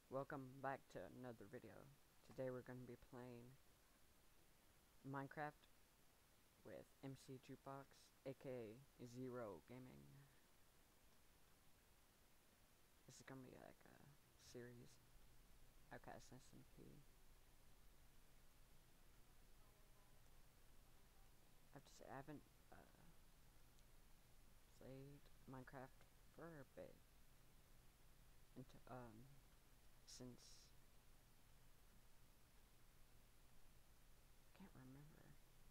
Welcome back to another video. Today we're going to be playing Minecraft with MC Jukebox, aka Zero Gaming. This is going to be like a series. Outcast SMP. I have to say, I haven't played Minecraft for a bit. Since I can't remember.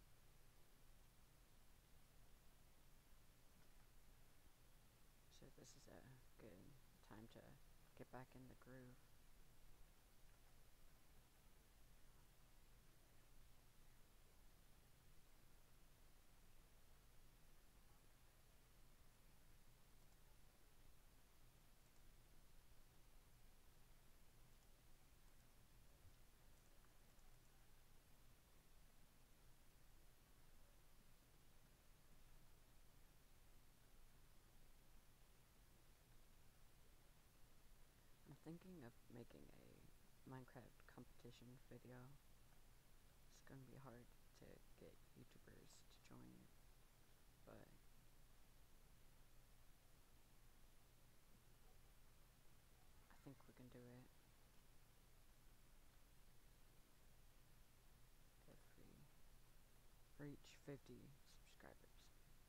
So this is a good time to get back in the groove. I'm thinking of making a Minecraft competition video. It's gonna be hard to get YouTubers to join it, but I think we can do it if we reach 50 subscribers.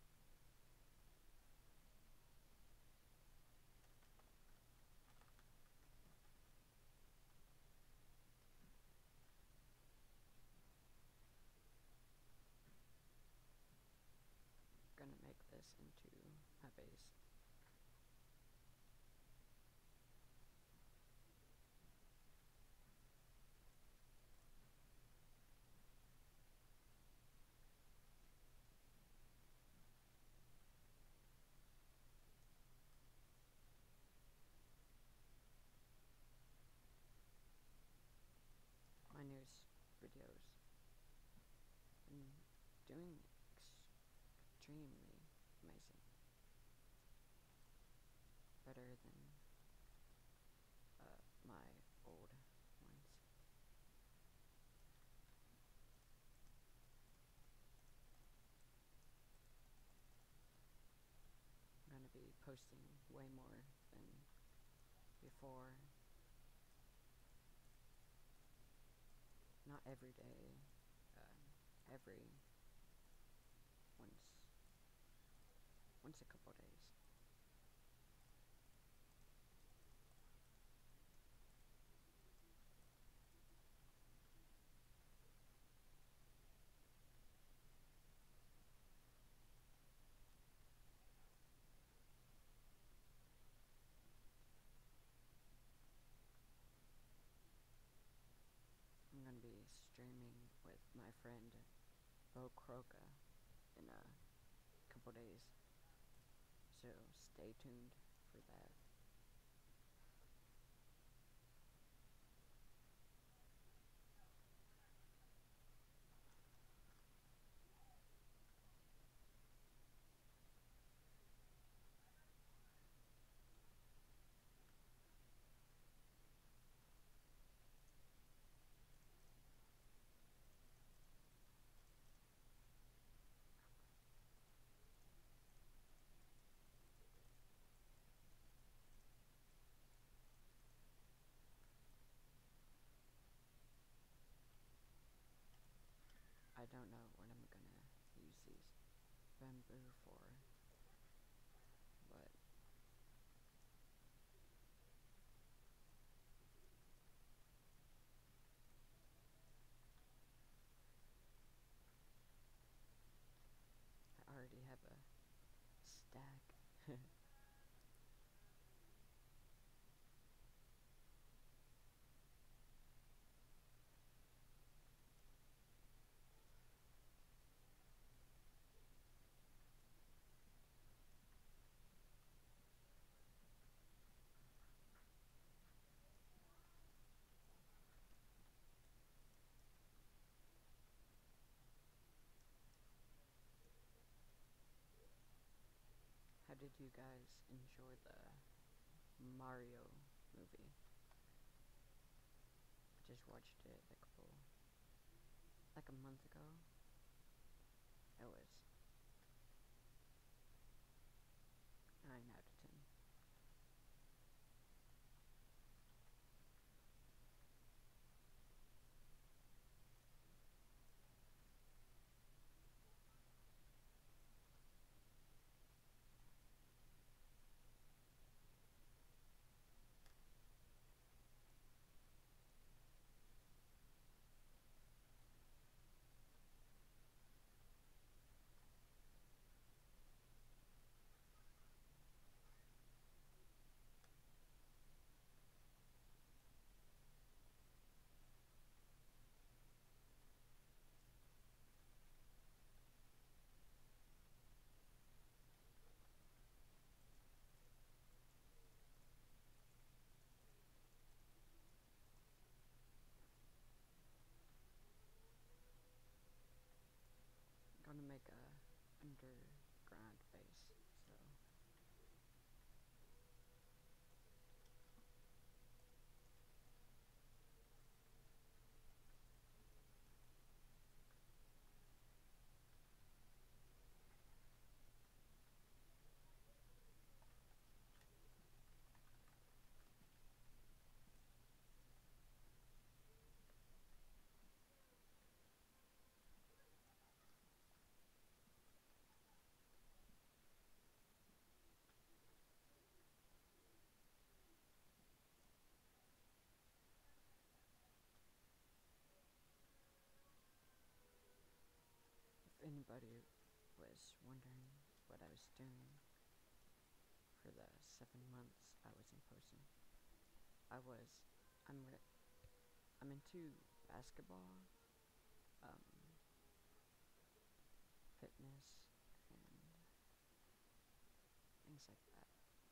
I'm gonna make this into my base. My newest videos been doing extremely amazing. Better than my old ones. I'm gonna be posting way more than before. Not every day, every once a couple days. I'm gonna be streaming with my friend Bo Croca in a couple days, so stay tuned for that. I don't know what I'm gonna use these bamboo for, but I already have a stack. How did you guys enjoy the Mario movie? watched it like a month ago. It was 9 out of 10. I'm gonna make a underground base, so if anybody was wondering what I was doing for the 7 months I was in Posen, I was I'm re- I'm into basketball, um, fitness, and things like that.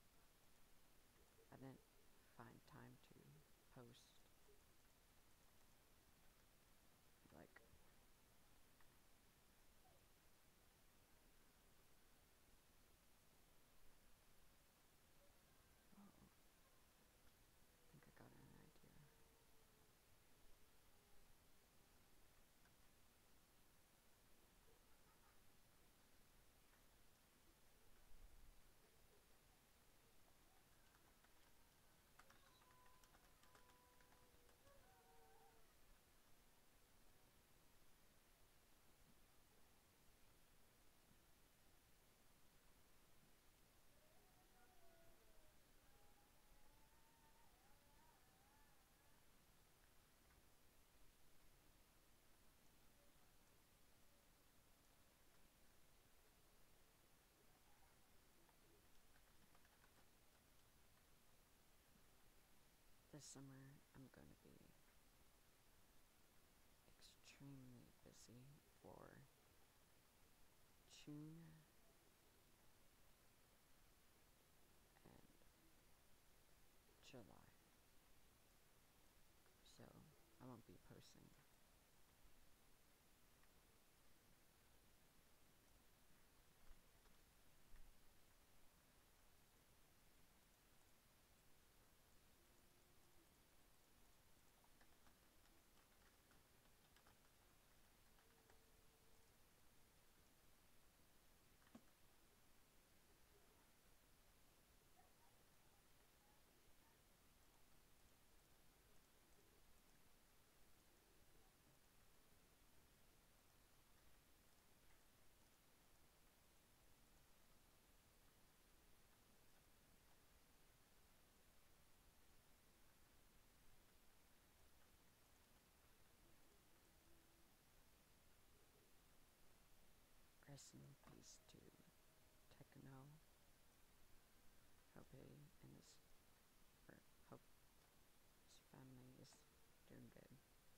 I didn't find time to post like oh, I think I got an idea. This summer I'm gonna be extremely busy for June and July, so I won't be posting. Rest in peace to Techno. Hope he and hope his family is doing good.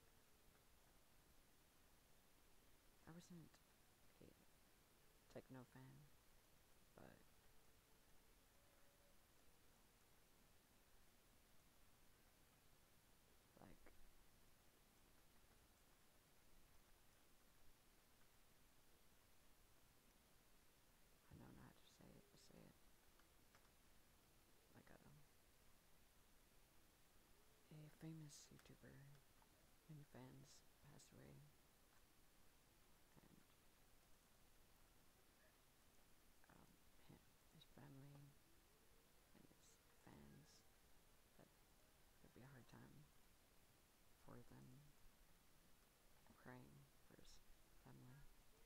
I wasn't a Techno fan, but like I don't know how to say it, but say it like a famous YouTuber many fans passed away, and his family and his fans, that would be a hard time for them praying for his family.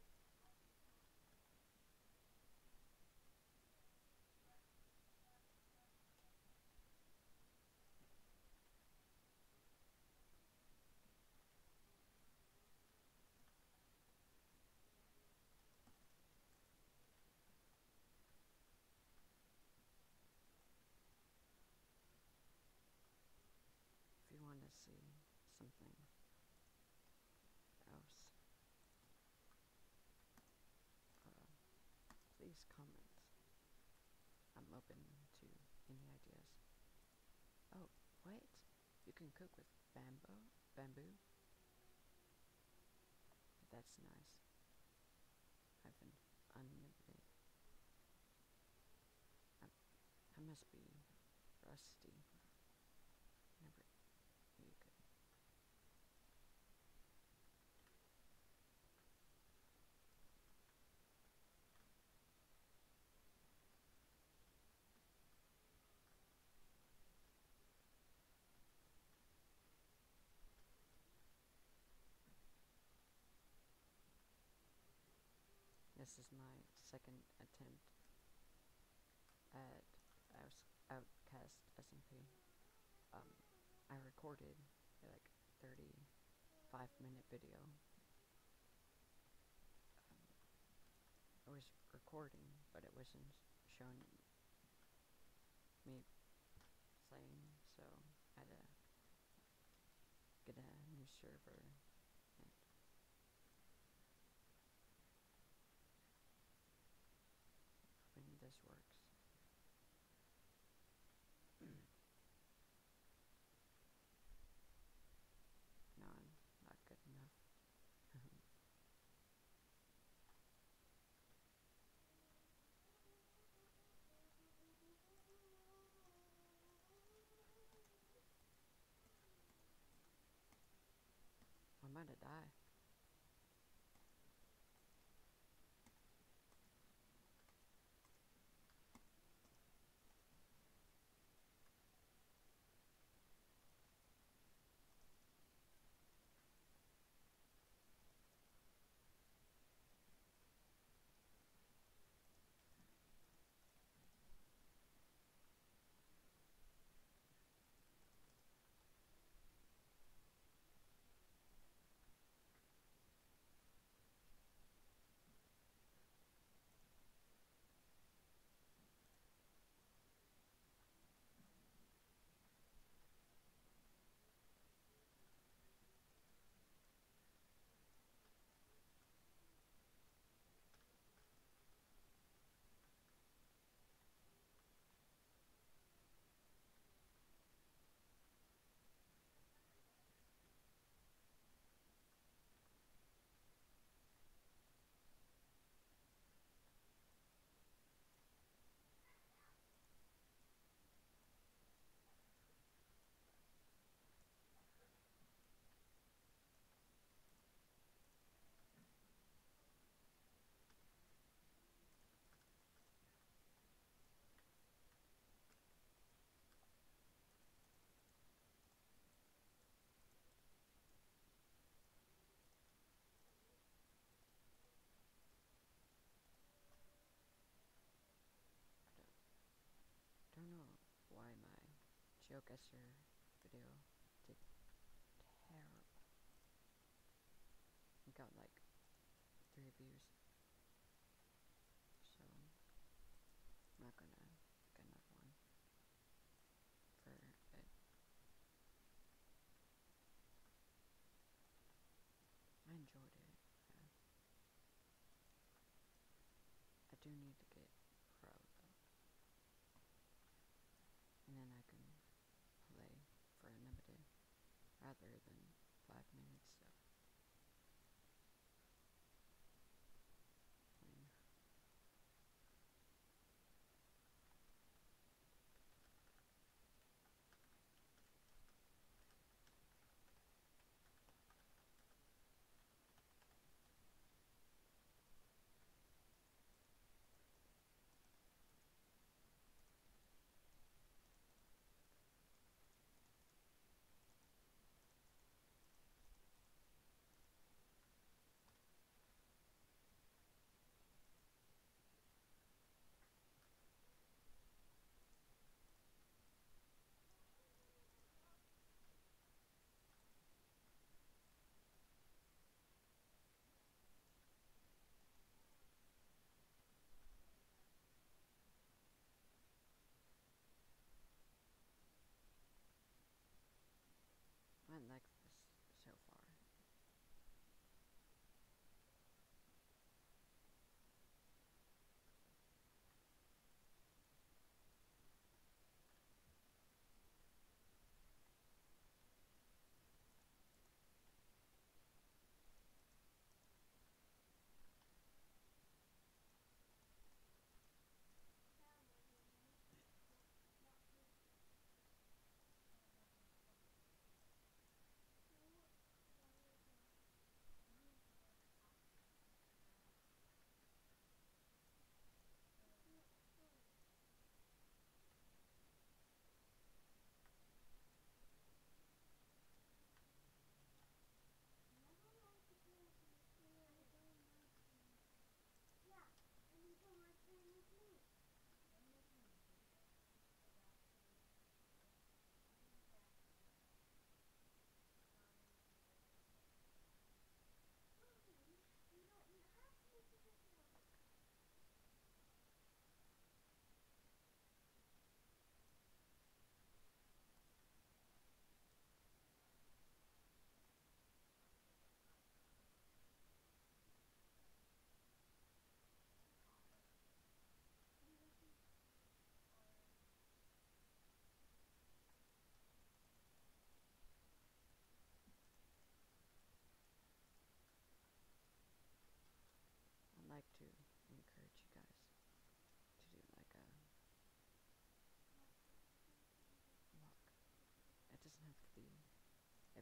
If you want to see something else, please comment. I'm open to any ideas. Oh, what? You can cook with bamboo? That's nice. I've been unlimited. I must be rusty. Never knew you could. This is my second attempt at Outcast SMP. I recorded a 35-minute video. I was recording, but it wasn't showing me playing, so I had to get a new server, and hoping this works. No, I'm not good enough. I'm about to die. I don't know why my GeoGuessr video did terrible. It got 3 views, so I'm not gonna get another one for it. I enjoyed it. I do need to get pro though, and then I can play for unlimited rather than 5 minutes of playing.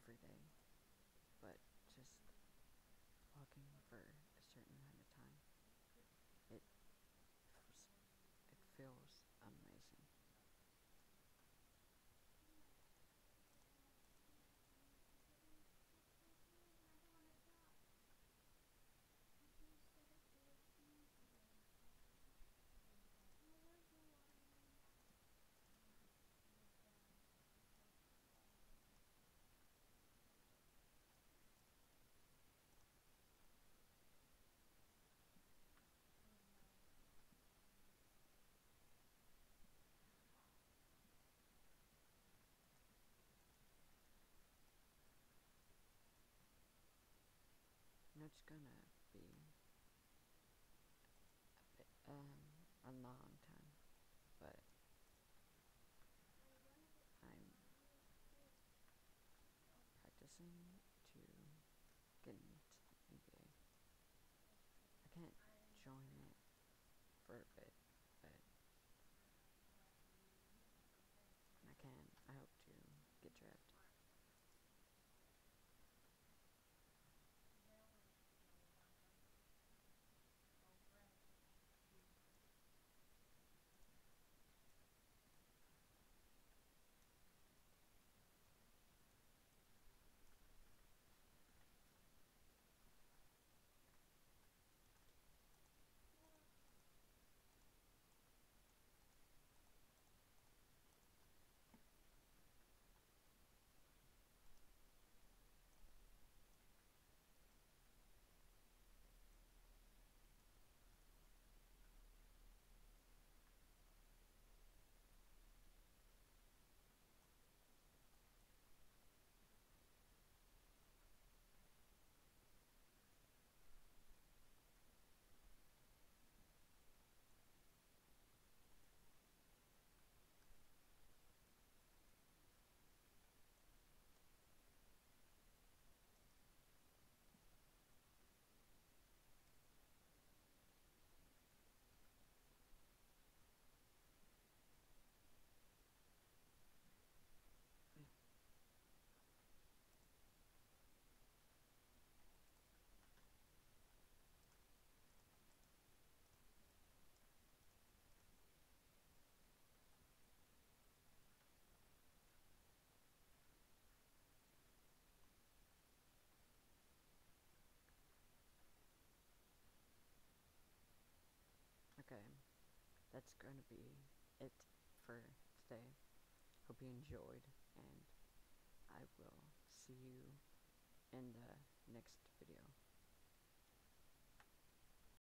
every day, but just walking for a certain amount of time, it it feels amazing. And it's gonna be a long time, but I'm practicing to get into the NBA. I can't join it for a bit, but when I can, I hope to get drafted. Yeah. Okay, that's gonna be it for today. Hope you enjoyed, and I will see you in the next video.